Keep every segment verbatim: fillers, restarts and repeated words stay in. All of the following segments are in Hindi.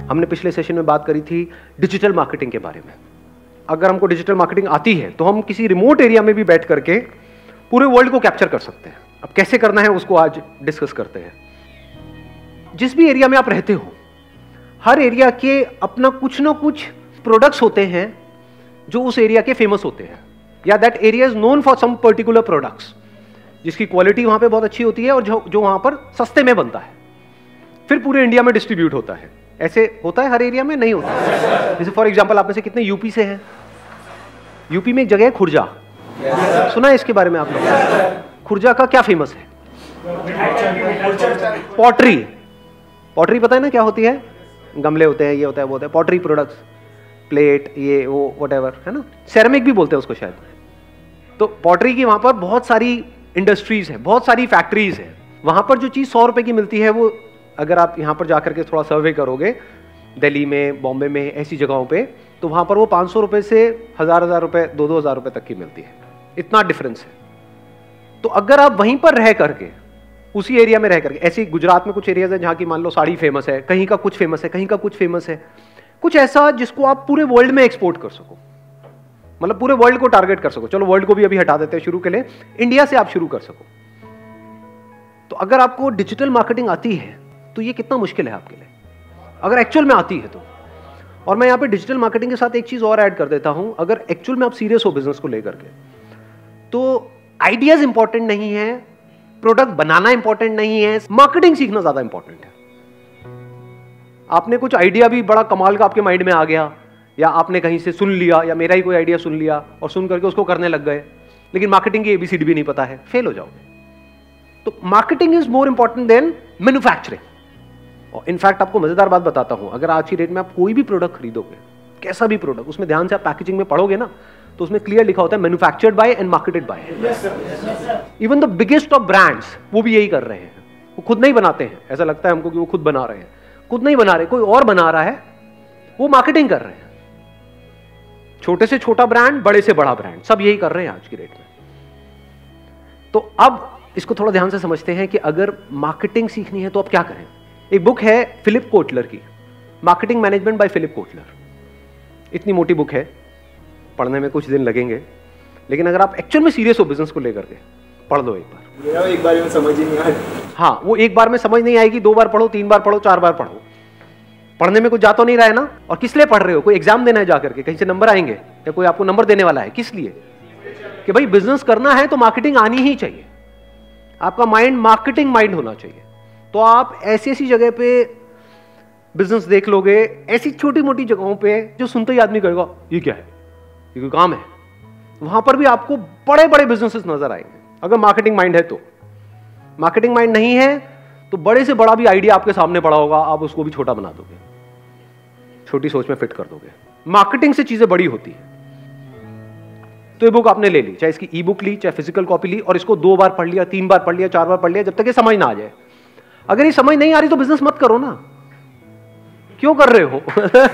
हमने पिछले सेशन में बात करी थी डिजिटल मार्केटिंग के बारे में। अगर हमको डिजिटल मार्केटिंग आती है तो हम किसी रिमोट एरिया में भी बैठ करके पूरे वर्ल्ड को कैप्चर कर सकते हैं। अब कैसे करना है उसको आज डिस्कस करते हैं। जिस भी एरिया में आप रहते हो, हर एरिया के अपना कुछ ना कुछ प्रोडक्ट्स होते हैं जो उस एरिया के फेमस होते हैं, या that area is known for some particular products, जिसकी क्वालिटी वहां पे बहुत अच्छी होती है और जो जो वहां पर सस्ते में बनता है, फिर पूरे इंडिया में डिस्ट्रीब्यूट होता है। ऐसे होता है हर एरिया में? नहीं होता है। जैसे फॉर एग्जांपल, आप में से कितने यूपी से हैं? यूपी में एक जगह है खुर्जा, yes. सुना है इसके बारे में आप लोग? yes. खुर्जा का क्या फेमस है? पॉटरी। पॉटरी पता है ना क्या होती है? गमले होते हैं, ये होता है, वो होता है, पॉटरी प्रोडक्ट्स, प्लेट, ये वो व्हाटएवर, है ना। सेरेमिक भी बोलते हैं उसको शायद। तो पॉटरी की वहां पर बहुत सारी इंडस्ट्रीज है, बहुत सारी फैक्ट्रीज है। वहां पर जो चीज सौ रुपए की मिलती है, वो अगर आप यहां पर जाकर के थोड़ा सर्वे करोगे, दिल्ली में, बॉम्बे में, ऐसी जगहों पे, तो वहां पर वो पाँच सौ रुपए से हजार हजार रुपए, दो दो हजार रुपए तक की मिलती है। इतना डिफरेंस है। तो अगर आप वहीं पर रह करके, उसी एरिया में रह करके, ऐसे गुजरात में कुछ एरियाज है जहां की मान लो साड़ी फेमस है, कहीं का कुछ फेमस है, कहीं का कुछ फेमस है, कुछ ऐसा जिसको आप पूरे वर्ल्ड में एक्सपोर्ट कर सको, मतलब पूरे वर्ल्ड को टारगेट कर सको। चलो वर्ल्ड को भी अभी हटा देते हैं शुरू के लिए, इंडिया से आप शुरू कर सको। तो अगर आपको डिजिटल मार्केटिंग आती है तो ये कितना मुश्किल है आपके लिए, अगर एक्चुअल में आती है तो। और मैं यहां पे डिजिटल मार्केटिंग के साथ एक चीज और ऐड कर देता हूं, अगर एक्चुअल में आप सीरियस हो बिजनेस को लेकर के, तो आइडियाज इंपॉर्टेंट नहीं है, प्रोडक्ट बनाना इंपॉर्टेंट नहीं है, मार्केटिंग सीखना ज्यादा इंपॉर्टेंट है। आपने कुछ आइडिया भी बड़ा कमाल का आपके माइंड में आ गया, या आपने कहीं से सुन लिया, या मेरा ही कोई आइडिया सुन लिया और सुन करके उसको करने लग गए, लेकिन मार्केटिंग की एबीसीडी भी नहीं पता है, फेल हो जाओगे। तो marketing is more important than manufacturing. और इनफैक्ट आपको मजेदार बात बताता हूं, अगर आज की डेट में आप कोई भी प्रोडक्ट खरीदोगे, कैसा भी प्रोडक्ट, उसमें ध्यान से आप पैकेजिंग में पढ़ोगे ना, तो उसमें क्लियर लिखा होता है manufactured by and marketed by. Even the biggest of brands वो भी यही कर रहे हैं, वो खुद नहीं बनाते हैं। ऐसा लगता है हमको कि वो खुद बना रहे हैं, खुद नहीं बना रहे, कोई और बना रहा है, वो मार्केटिंग कर रहे हैं। छोटे से छोटा ब्रांड, बड़े से बड़ा ब्रांड, सब यही कर रहे हैं आज की डेट में। तो अब इसको थोड़ा ध्यान से समझते हैं कि अगर मार्केटिंग सीखनी है तो अब क्या करें। एक बुक है फिलिप कोटलर की, marketing management by Philip Kotler. इतनी मोटी बुक है, पढ़ने में कुछ दिन लगेंगे, लेकिन अगर आप एक्चुअल में सीरियस हो बिजनेस को लेकर के, पढ़ लो एक बार। एक बार में समझ ही नहीं आए। हाँ, वो एक बार में समझ नहीं आएगी, दो बार पढ़ो, तीन बार पढ़ो, चार बार पढ़ो। पढ़ने में कुछ जा तो नहीं रहा है ना। और किस लिए पढ़ रहे हो? कोई एग्जाम देना है जाकर के, कहीं से नंबर आएंगे, या कोई आपको नंबर देने वाला है? किस लिए? कि भाई बिजनेस करना है तो मार्केटिंग आनी ही चाहिए। आपका माइंड मार्केटिंग माइंड होना चाहिए। तो आप ऐसी ऐसी जगह पे बिजनेस देख लोगे, ऐसी छोटी मोटी जगहों पे जो सुनते ही आदमी कहेगा ये क्या है, ये कोई काम है, वहां पर भी आपको बड़े बड़े बिजनेसेस नजर आएंगे, अगर मार्केटिंग माइंड है तो। मार्केटिंग माइंड नहीं है तो बड़े से बड़ा भी आइडिया आपके सामने पड़ा होगा, आप उसको भी छोटा बना दोगे, छोटी सोच में फिट कर दोगे। मार्केटिंग से चीजें बड़ी होती है। तो ये बुक आपने ले ली, चाहे इसकी ई बुक ली, चाहे फिजिकल कॉपी ली, और इसको दो बार पढ़ लिया, तीन बार पढ़ लिया, चार बार पढ़ लिया, जब तक ये समझ ना आ जाए। अगर ये समझ नहीं आ रही तो बिजनेस मत करो ना, क्यों कर रहे हो?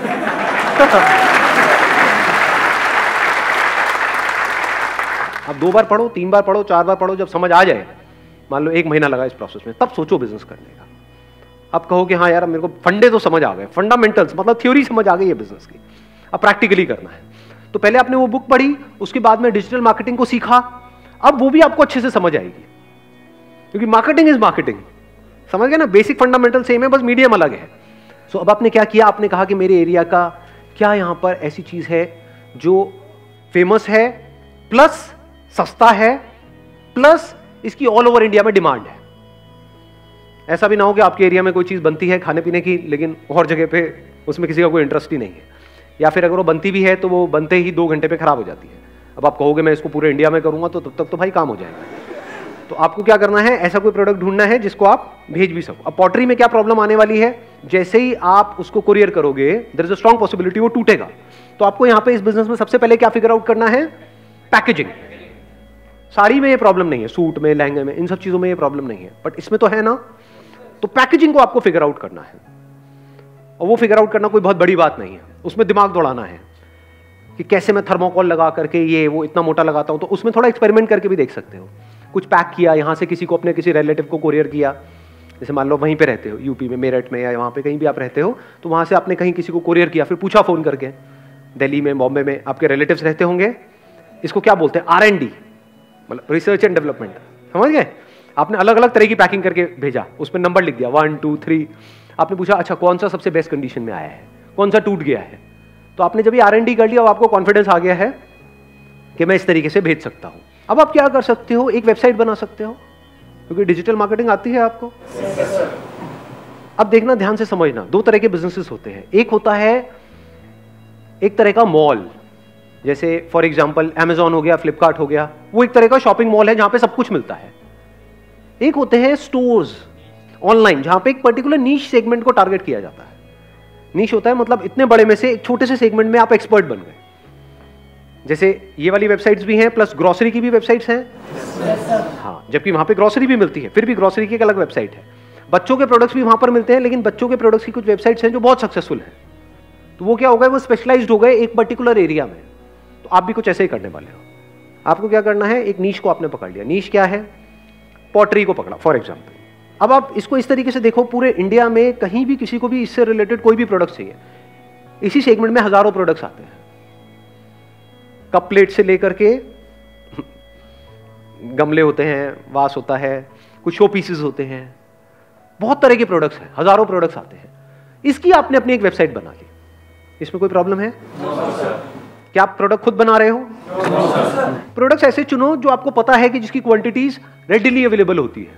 अब दो बार पढ़ो, तीन बार पढ़ो, चार बार पढ़ो, जब समझ आ जाए, मान लो एक महीना लगा इस प्रोसेस में, तब सोचो बिजनेस करने का। अब कहो कि हाँ यार मेरे को फंडे तो समझ आ गए, फंडामेंटल्स मतलब थ्योरी समझ आ गई है बिजनेस की, अब प्रैक्टिकली करना है। तो पहले आपने वो बुक पढ़ी, उसके बाद में डिजिटल मार्केटिंग को सीखा, अब वो भी आपको अच्छे से समझ आएगी, क्योंकि मार्केटिंग इज मार्केटिंग। समझ गए ना, बेसिक फंडामेंटल सेम है, बस मीडियम अलग है। सो so, अब आपने क्या किया, आपने कहा कि मेरे एरिया का क्या यहां पर ऐसी चीज है जो फेमस है, प्लस सस्ता है, प्लस इसकी ऑल ओवर इंडिया में डिमांड है। ऐसा भी ना हो कि आपके एरिया में कोई चीज बनती है खाने पीने की, लेकिन और जगह पे उसमें किसी का कोई इंटरेस्ट ही नहीं है, या फिर अगर वो बनती भी है तो वो बनते ही दो घंटे पे खराब हो जाती है। अब आप कहोगे मैं इसको पूरे इंडिया में करूंगा, तो तब तक तो भाई काम हो जाएगा। तो आपको क्या करना है, ऐसा कोई प्रोडक्ट ढूंढना है जिसको आप भेज भी सको। अब पॉटरी में क्या प्रॉब्लम आने वाली है, जैसे ही आप उसको कुरियर करोगे, there is a strong possibility वो टूटेगा। तो आपको यहां पे इस बिजनेस में सबसे पहले क्या फिगर आउट करना है, पैकेजिंग। साड़ी में ये प्रॉब्लम नहीं है, सूट में, लहंगे में, इन सब चीजों में ये प्रॉब्लम नहीं है, बट इसमें तो है ना। तो पैकेजिंग को आपको फिगर आउट करना है, और वो फिगर आउट करना कोई बहुत बड़ी बात नहीं है। उसमें दिमाग दौड़ाना है कि कैसे मैं थर्मोकोल लगा करके ये वो इतना मोटा लगाता हूं, तो उसमें थोड़ा एक्सपेरिमेंट करके भी देख सकते हो। कुछ पैक किया, यहां से किसी को, अपने किसी रिलेटिव को कुरियर किया, जैसे मान लो वहीं पे रहते हो, यूपी में, मेरठ में, या वहाँ पे कहीं भी आप रहते हो, तो वहाँ से आपने कहीं किसी को कोरियर किया, फिर पूछा फ़ोन करके, दिल्ली में, बॉम्बे में आपके रिलेटिव्स रहते होंगे, इसको क्या बोलते हैं, आर एंड डी, मतलब रिसर्च एंड डेवलपमेंट, समझ गए? आपने अलग अलग तरह की पैकिंग करके भेजा, उस पर नंबर लिख दिया वन टू थ्री, आपने पूछा अच्छा कौन सा सबसे बेस्ट कंडीशन में आया है, कौन सा टूट गया है। तो आपने जब ये आर एंड डी कर लिया, आपको कॉन्फिडेंस आ गया है कि मैं इस तरीके से भेज सकता हूं। अब आप क्या कर सकते हो, एक वेबसाइट बना सकते हो, क्योंकि डिजिटल मार्केटिंग आती है आपको। अब देखना, ध्यान से समझना, दो तरह के बिजनेसेस होते हैं। एक होता है एक तरह का मॉल, जैसे फॉर एग्जांपल अमेजॉन हो गया, फ्लिपकार्ट हो गया, वो एक तरह का शॉपिंग मॉल है जहां पे सब कुछ मिलता है। एक होते हैं स्टोर्स ऑनलाइन, जहां पे एक पर्टिकुलर नीश सेगमेंट को टारगेट किया जाता है। नीश होता है मतलब इतने बड़े में से एक छोटे से सेगमेंट में आप एक्सपर्ट बन गए। जैसे ये वाली वेबसाइट्स भी हैं, प्लस ग्रोसरी की भी वेबसाइट्स हैं। हाँ, जबकि वहां पे ग्रोसरी भी मिलती है, फिर भी ग्रोसरी की एक अलग वेबसाइट है। बच्चों के प्रोडक्ट्स भी वहां पर मिलते हैं, लेकिन बच्चों के प्रोडक्ट्स की कुछ वेबसाइट्स हैं जो बहुत सक्सेसफुल हैं। तो वो क्या हो गए, वो स्पेशलाइज्ड हो गए एक पर्टिकुलर एरिया में। तो आप भी कुछ ऐसे ही करने वाले हो। आपको क्या करना है, एक नीश को आपने पकड़ लिया। नीश क्या है, पॉटरी को पकड़ा फॉर एग्जाम्पल। अब आप इसको इस तरीके से देखो, पूरे इंडिया में कहीं भी किसी को भी इससे रिलेटेड कोई भी प्रोडक्ट चाहिए, इसी सेगमेंट में हजारों प्रोडक्ट्स आते हैं। कप प्लेट से लेकर के गमले होते हैं, वास होता है, कुछ शो पीसेस होते हैं, बहुत तरह के प्रोडक्ट्स हैं, हजारों प्रोडक्ट्स आते हैं। इसकी आपने अपनी एक वेबसाइट बना ली, इसमें कोई प्रॉब्लम है? क्या आप प्रोडक्ट खुद बना रहे हो? प्रोडक्ट्स ऐसे चुनो जो आपको पता है कि जिसकी क्वांटिटीज रेडिली अवेलेबल होती है।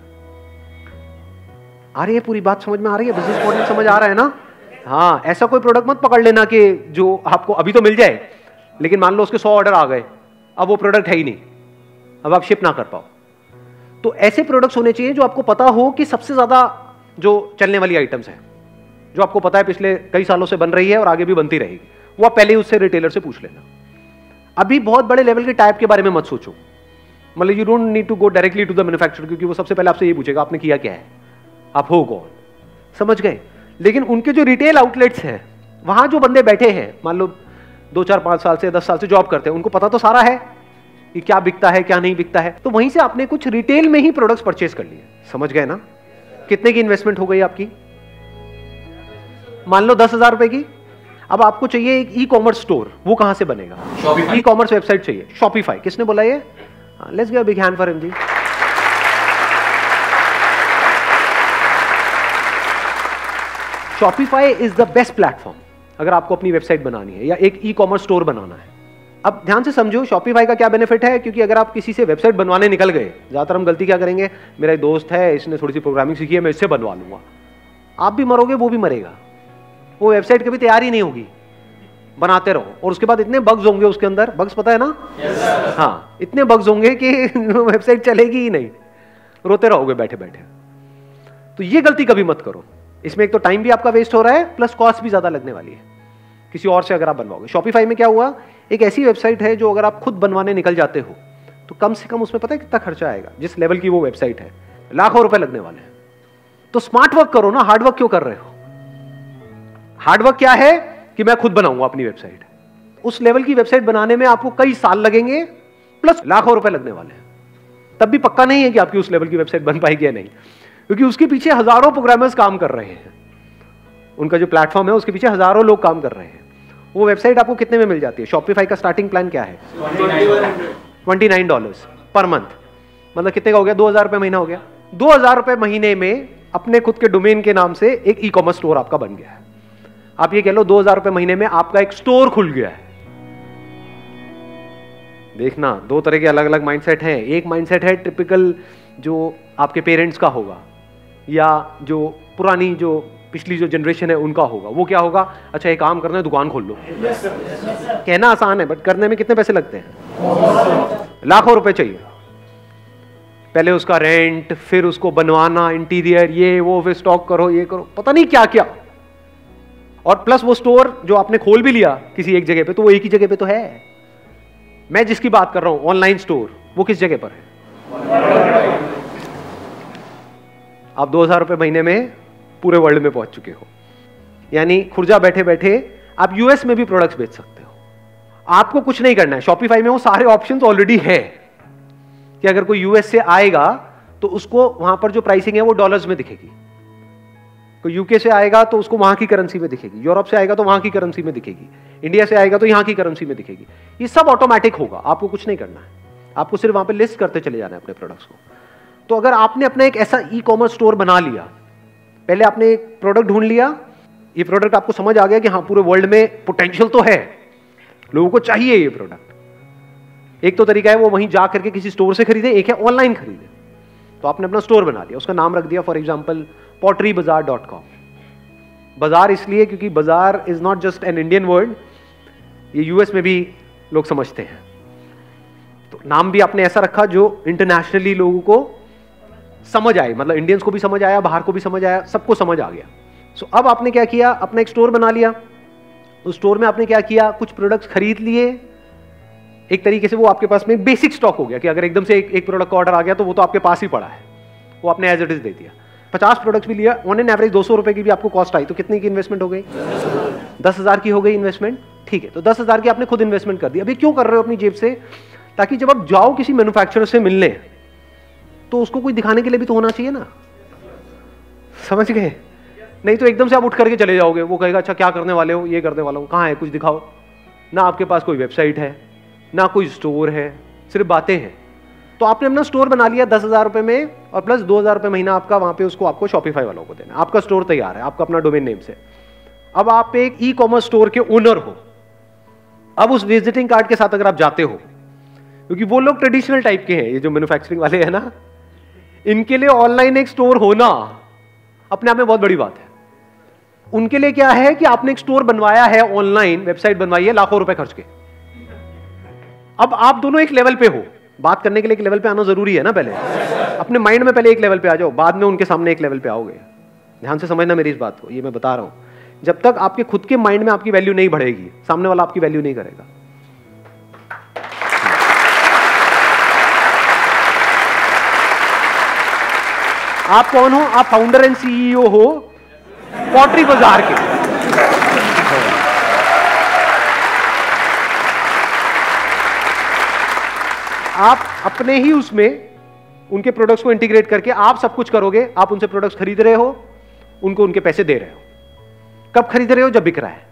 आ रही है पूरी बात समझ में आ रही है? बिजनेस मॉडल समझ आ रहा है ना? हाँ, ऐसा कोई प्रोडक्ट मत पकड़ लेना कि जो आपको अभी तो मिल जाए, लेकिन मान लो उसके सौ ऑर्डर आ गए, अब वो प्रोडक्ट है ही नहीं, अब आप शिप ना कर पाओ। तो ऐसे प्रोडक्ट्स होने चाहिए जो आपको पता हो कि सबसे ज्यादा जो चलने वाली आइटम्स है, जो आपको पता है पिछले कई सालों से बन रही है और आगे भी बनती रहेगी, वो आप पहले ही उससे रिटेलर से पूछ लेना। अभी बहुत बड़े लेवल के टाइप के बारे में मत सोचो, मतलब you don't need to go directly to the manufacturer, क्योंकि वो सबसे पहले आपसे ये पूछेगा आपने किया क्या है, आप हो कौन, समझ गए? लेकिन उनके जो रिटेल आउटलेट्स हैं, वहां जो बंदे बैठे हैं, मान लो दो चार पांच साल से दस साल से जॉब करते हैं, उनको पता तो सारा है कि क्या बिकता है क्या नहीं बिकता है। तो वहीं से आपने कुछ रिटेल में ही प्रोडक्ट्स परचेज कर लिए, समझ गए ना? कितने की इन्वेस्टमेंट हो गई आपकी? मान लो दस हजार रुपए की। अब आपको चाहिए एक ई कॉमर्स स्टोर, वो कहां से बनेगा? ई कॉमर्स वेबसाइट चाहिए, शॉपिफाई। किसने बोला ये? Let's give a big hand for him ji. Shopify is the best platform अगर आपको अपनी वेबसाइट बनानी है या एक ई कॉमर्स स्टोर बनाना है। अब ध्यान से समझो शॉपिफाई का क्या बेनिफिट है, क्योंकि अगर आप किसी से वेबसाइट बनवाने निकल गए, ज्यादातर हम गलती क्या करेंगे, मेरा एक दोस्त है, इसने थोड़ी सी प्रोग्रामिंग सीखी है, मैं इससे बनवा लूंगा। आप भी मरोगे, वो भी मरेगा, वो वेबसाइट कभी तैयार ही नहीं होगी। बनाते रहो और उसके बाद इतने बग्स होंगे उसके अंदर, बग्स पता है ना? yes, हाँ, इतने बग्स होंगे कि वेबसाइट चलेगी ही नहीं, रोते रहोगे बैठे बैठे। तो ये गलती कभी मत करो, इसमें एक तो टाइम भी आपका वेस्ट हो रहा है, प्लस कॉस्ट भी ज्यादा लगने वाली है किसी और से अगर आप बनवाओगे। शॉपिफाई में क्या हुआ, एक ऐसी वेबसाइट है जो अगर आप खुद बनवाने निकल जाते हो तो कम से कम उसमें पता है कितना खर्चा आएगा? जिस लेवल की वो वेबसाइट है, लाखों रुपए लगने वाले हैं। तो स्मार्ट वर्क करो ना, हार्ड वर्क क्यों कर रहे हो? हार्ड वर्क क्या है कि मैं खुद बनाऊंगा अपनी वेबसाइट। उस लेवल की वेबसाइट बनाने में आपको कई साल लगेंगे, प्लस लाखों रुपए लगने वाले हैं। तब भी पक्का नहीं है कि आपकी उस लेवल की वेबसाइट बन पाएगी या नहीं, क्योंकि उसके पीछे हजारों प्रोग्रामर्स काम कर रहे हैं। उनका जो प्लेटफॉर्म है उसके पीछे हजारों लोग काम कर रहे हैं। वो वेबसाइट आपको कितने में मिल जाती है? शॉपिफाई का स्टार्टिंग प्लान क्या है? Twenty nine dollars per month, मतलब कितने का हो गया? दो हजार रुपए महीना हो गया। दो हजार रुपए महीने में अपने खुद के डोमेन के नाम से एक ई कॉमर्स स्टोर आपका बन गया है। आप ये कह लो दो हजार रुपए महीने में आपका एक स्टोर खुल गया है। देखना, दो तरह के अलग अलग माइंडसेट हैं। एक माइंडसेट है टिपिकल जो आपके पेरेंट्स का होगा या जो पुरानी जो पिछली जो जनरेशन है उनका होगा। वो क्या होगा, अच्छा एक काम करना है, दुकान खोल लो। yes, sir, yes, sir. कहना आसान है बट करने में कितने पैसे लगते हैं? लाखों रुपए चाहिए। पहले उसका रेंट, फिर उसको बनवाना, इंटीरियर, ये वो, फिर स्टॉक करो, ये करो, पता नहीं क्या क्या। और प्लस वो स्टोर जो आपने खोल भी लिया किसी एक जगह पे, तो वो एक ही जगह पे तो है। मैं जिसकी बात कर रहा हूं ऑनलाइन स्टोर, वो किस जगह पर है? आप दो हजार रुपए महीने में पूरे वर्ल्ड में पहुंच चुके हो, यानी खुर्जा बैठे बैठे आप यूएस में भी प्रोडक्ट्स बेच सकते हो। आपको कुछ नहीं करना है, शॉपिफाई में वो सारे ऑप्शंस ऑलरेडी है कि अगर कोई यूएस से आएगा तो उसको वहां पर जो प्राइसिंग है वो डॉलर्स में दिखेगी। कोई यूके से आएगा तो उसको वहां की करेंसी में दिखेगी, यूरोप से आएगा तो वहां की करेंसी में दिखेगी, इंडिया से आएगा तो यहां की करेंसी में दिखेगी। ये सब ऑटोमेटिक होगा, आपको कुछ नहीं करना है, आपको सिर्फ वहां पे लिस्ट करते चले जाना है अपने प्रोडक्ट्स को। तो अगर आपने अपना एक ऐसा ई कॉमर्स स्टोर बना लिया, पहले आपने एक प्रोडक्ट ढूंढ लिया, ये प्रोडक्ट आपको समझ आ गया कि हाँ पूरे वर्ल्ड में पोटेंशियल तो है, लोगों को चाहिए ये प्रोडक्ट। एक तो तरीका है वो वहीं जा करके किसी स्टोर से खरीदे, एक है ऑनलाइन खरीदे। तो आपने अपना स्टोर बना लिया, उसका नाम रख दिया for example pottery bazaar dot com. Bazaar इसलिए क्योंकि bazaar is not just an Indian word, ये यूएस में भी लोग समझते हैं। तो नाम भी आपने ऐसा रखा जो इंटरनेशनली लोगों को समझ आए, मतलब इंडियंस को भी समझ आया, बाहर को भी समझ आया, सबको समझ आ गया। सो so, अब आपने क्या किया, अपना एक स्टोर बना लिया। उस स्टोर में आपने क्या किया, कुछ प्रोडक्ट्स खरीद लिए। एक तरीके से वो आपके पास में बेसिक स्टॉक हो गया कि अगर एकदम से एक, एक प्रोडक्ट का ऑर्डर आ गया तो वो तो आपके पास ही पड़ा है, वो आपने एज इट इज दे दिया। पचास प्रोडक्ट्स भी लिया, ऑन एन एवरेज दो सौ रुपए की भी आपको कॉस्ट आई, तो कितनी की इन्वेस्टमेंट हो गई? दस हजार की हो गई इन्वेस्टमेंट। ठीक है, तो दस हजार की आपने खुद इन्वेस्टमेंट कर दी। अभी क्यों कर रहे हो अपनी जेब से? ताकि जब आप जाओ किसी मैन्युफैक्चरर से मिलने तो उसको कोई दिखाने के लिए भी तो होना चाहिए ना, समझ गए? नहीं तो एकदम से आप उठ करके चले जाओगे, वो कहेगा अच्छा क्या करने वाले हो, ये करने वाला हूं, कहाँ है कुछ दिखाओ। ना आपके पास कोई वेबसाइट है, ना कोई स्टोर है, सिर्फ बातें हैं। तो आपने अपना स्टोर बना लिया दस हजार रुपए में, और प्लस दो हजार रुपए महीना आपका वहां पे उसको आपको शॉपिफाई वालों को देना। आपका स्टोर तैयार है, आपका अपना डोमेन नेम से। अब आप एक ई कॉमर्स स्टोर के ओनर हो। अब उस विजिटिंग कार्ड के साथ अगर आप जाते हो, क्योंकि वो लोग ट्रेडिशनल टाइप के हैं, ये जो मैन्युफैक्चरिंग वाले हैं ना, इनके लिए ऑनलाइन एक स्टोर होना अपने आप में बहुत बड़ी बात है। उनके लिए क्या है कि आपने एक स्टोर बनवाया है, ऑनलाइन वेबसाइट बनवाई है लाखों रुपए खर्च के। अब आप दोनों एक लेवल पे हो, बात करने के लिए एक लेवल पे आना जरूरी है ना। पहले अपने माइंड में पहले एक लेवल पे आ जाओ, बाद में उनके सामने एक लेवल पे आओगे। ध्यान से समझना मेरी इस बात को, ये मैं बता रहा हूं। जब तक आपके खुद के माइंड में आपकी वैल्यू नहीं बढ़ेगी, सामने वाला आपकी वैल्यू नहीं करेगा। आप कौन हो? आप फाउंडर एंड सीईओ हो पॉटरी बाजार के। आप अपने ही उसमें उनके प्रोडक्ट्स को इंटीग्रेट करके आप सब कुछ करोगे। आप उनसे प्रोडक्ट्स खरीद रहे हो, उनको उनके पैसे दे रहे हो। कब खरीद रहे हो? जब बिक रहा है।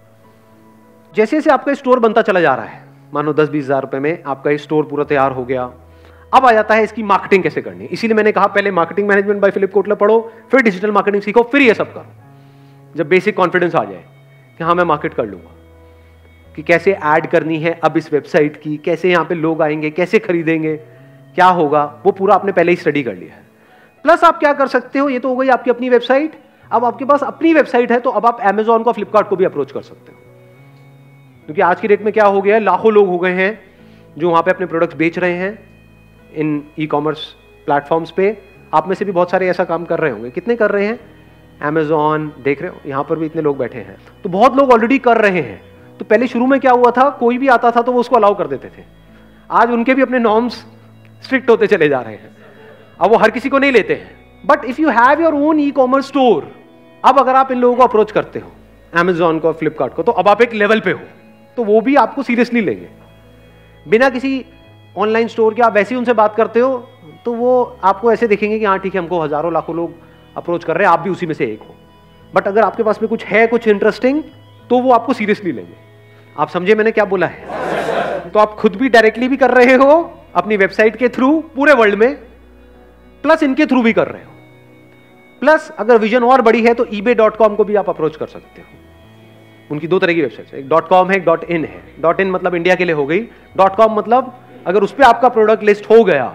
जैसे जैसे आपका स्टोर बनता चला जा रहा है, मानो दस बीस हजार रुपए में आपका स्टोर पूरा तैयार हो गया। अब आ जाता है इसकी मार्केटिंग कैसे करनी। इसीलिए मैंने कहा पहले marketing management by Philip Kotler पढ़ो, फिर डिजिटल मार्केटिंग सीखो, फिर ये सब करो। जब बेसिक कॉन्फिडेंस आ जाए कि हाँ मैं मार्केट कर लूंगा, कि कैसे ऐड करनी है अब इस वेबसाइट की, कैसे यहाँ पे लोग आएंगे, कैसे खरीदेंगे, क्या होगा, वो पूरा आपने पहले ही स्टडी कर लिया है। प्लस आप क्या कर सकते हो, ये तो हो गई आपकी अपनी वेबसाइट। अब आपके पास अपनी वेबसाइट है तो अब आप अमेजॉन को, फ्लिपकार्ट को भी अप्रोच कर सकते हो। क्योंकि आज की डेट में क्या हो गया है, लाखों लोग हो गए हैं जो वहां पे अपने प्रोडक्ट्स बेच रहे हैं इन ई कॉमर्स प्लेटफॉर्म्स पे। आप में से भी बहुत सारे ऐसा काम कर रहे होंगे। कितने कर रहे हैं? अमेजॉन देख रहे हो, यहां पर भी इतने लोग बैठे हैं, तो बहुत लोग ऑलरेडी कर रहे हैं। तो पहले शुरू में क्या हुआ था, कोई भी आता था तो वो उसको अलाउ कर देते थे। आज उनके भी अपने नॉर्म्स स्ट्रिक्ट होते चले जा रहे हैं, अब वो हर किसी को नहीं लेते हैं। But if you have your own e commerce store, अब अगर आप इन लोगों को अप्रोच करते हो, अमेजॉन को, फ्लिपकार्ट को, तो अब आप एक लेवल पे हो, तो वो भी आपको सीरियसली लेंगे। बिना किसी ऑनलाइन स्टोर के आप वैसे ही उनसे बात करते हो तो वो आपको ऐसे देखेंगे कि हाँ ठीक है, हमको हजारों लाखों लोग अप्रोच कर रहे हैं, आप भी उसी में से एक हो। बट अगर आपके पास में कुछ है, कुछ इंटरेस्टिंग, तो वो आपको सीरियसली लेंगे। आप समझे मैंने क्या बोला है? तो आप खुद भी डायरेक्टली भी कर रहे हो अपनी वेबसाइट के थ्रू पूरे वर्ल्ड में, प्लस इनके थ्रू भी कर रहे हो। प्लस अगर विजन और बड़ी है तो ईबे डॉट कॉम को भी आप अप्रोच कर सकते हो। उनकी दो तरह की वेबसाइट है, एक डॉट कॉम है, एक डॉट इन है। डॉट इन मतलब इंडिया के लिए हो गई, डॉट कॉम मतलब अगर उस पर आपका प्रोडक्ट लिस्ट हो गया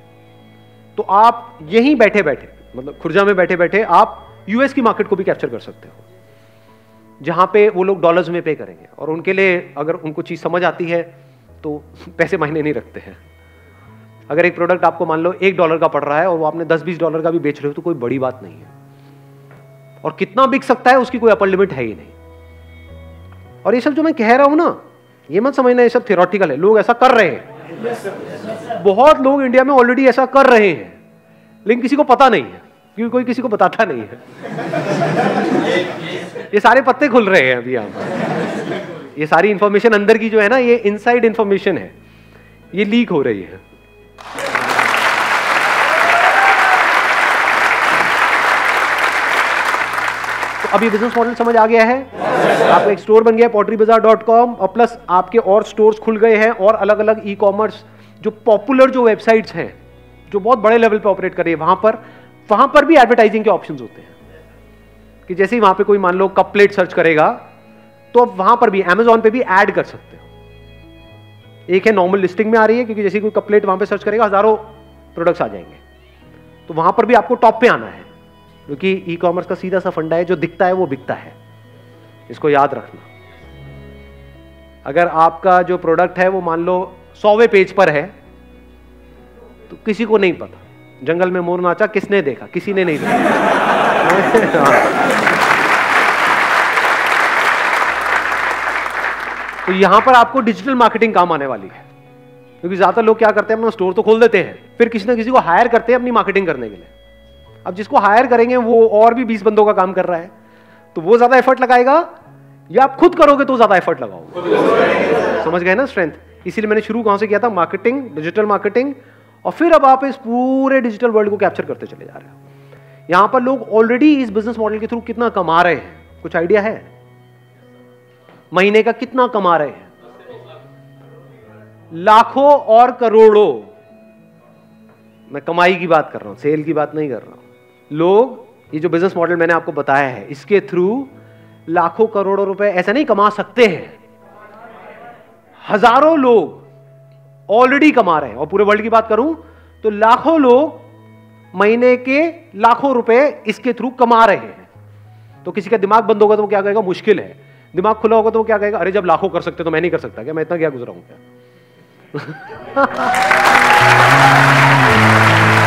तो आप यहीं बैठे बैठे, मतलब खुर्जा में बैठे बैठे आप यूएस की मार्केट को भी कैप्चर कर सकते हो, जहां पे वो लोग डॉलर्स में पे करेंगे। और उनके लिए अगर उनको चीज समझ आती है तो पैसे मायने नहीं रखते हैं। अगर एक प्रोडक्ट आपको मान लो एक डॉलर का पड़ रहा है और वो आपने दस बीस डॉलर का भी बेच रहे हो तो कोई बड़ी बात नहीं है। और कितना बिक सकता है उसकी कोई अपर लिमिट है ही नहीं। और ये सब जो मैं कह रहा हूं ना, ये मत समझना ये सब थियोरेटिकल है, लोग ऐसा कर रहे हैं। बहुत लोग इंडिया में ऑलरेडी ऐसा कर रहे हैं, लेकिन किसी को पता नहीं है, क्योंकि कोई किसी को बताता नहीं है। ये सारे पत्ते खुल रहे हैं अभी यहाँ। ये सारी इंफॉर्मेशन अंदर की जो है ना, ये इनसाइड इंफॉर्मेशन है, ये लीक हो रही है। अब ये बिजनेस मॉडल समझ आ गया है? आपका एक स्टोर बन गया पॉटरी बाजार डॉट कॉम, और प्लस आपके और स्टोर्स खुल गए हैं, और अलग अलग ई कॉमर्स जो पॉपुलर जो वेबसाइट्स हैं जो बहुत बड़े लेवल पे ऑपरेट कर रही है, वहां पर वहां पर भी एडवर्टाइजिंग के ऑप्शंस होते हैं कि जैसे ही वहां पे कोई मान लो कप प्लेट सर्च करेगा तो अब वहां पर भी अमेजॉन पे भी ऐड कर सकते हो। एक है नॉर्मल लिस्टिंग में आ रही है, क्योंकि जैसे कोई कप प्लेट वहां पे सर्च करेगा हजारों प्रोडक्ट्स आ जाएंगे, तो वहां पर भी आपको टॉप पे आना है, क्योंकि ई कॉमर्स का सीधा सा फंडा है, जो दिखता है वो बिकता है, इसको याद रखना। अगर आपका जो प्रोडक्ट है वो मान लो सौवें पेज पर है तो किसी को नहीं पता, जंगल में मोर नाचा किसने देखा, किसी ने नहीं देखा। तो यहां पर आपको डिजिटल मार्केटिंग काम आने वाली है, क्योंकि ज्यादातर लोग क्या करते हैं, अपना स्टोर तो खोल देते हैं, फिर किसी ना किसी को हायर करते हैं अपनी मार्केटिंग करने के लिए। अब जिसको हायर करेंगे वो और भी बीस बंदों का काम कर रहा है, तो वो ज्यादा एफर्ट लगाएगा, या आप खुद करोगे तो ज्यादा एफर्ट लगाओगे। समझ गए ना स्ट्रेंथ? इसीलिए मैंने शुरू कहां से किया था, मार्केटिंग, डिजिटल मार्केटिंग, और फिर अब आप इस पूरे डिजिटल वर्ल्ड को कैप्चर करते चले जा रहे हो। यहां पर लोग ऑलरेडी इस बिजनेस मॉडल के थ्रू कितना कमा रहे हैं, कुछ आइडिया है? महीने का कितना कमा रहे हैं? लाखों और करोड़ों। मैं कमाई की बात कर रहा हूं, सेल की बात नहीं कर रहा हूं। लोग ये जो बिजनेस मॉडल मैंने आपको बताया है, इसके थ्रू लाखों करोड़ों रुपए ऐसा नहीं कमा सकते हैं, हजारों लोग ऑलरेडी कमा रहे हैं। और पूरे वर्ल्ड की बात करूं तो लाखों लोग महीने के लाखों रुपए इसके थ्रू कमा रहे हैं। तो किसी का दिमाग बंद होगा तो वो क्या कहेगा, मुश्किल है। दिमाग खुला होगा तो वो क्या कहेगा, अरे जब लाखों कर सकते तो मैं नहीं कर सकता क्या, मैं इतना क्या गुजरा हूं क्या?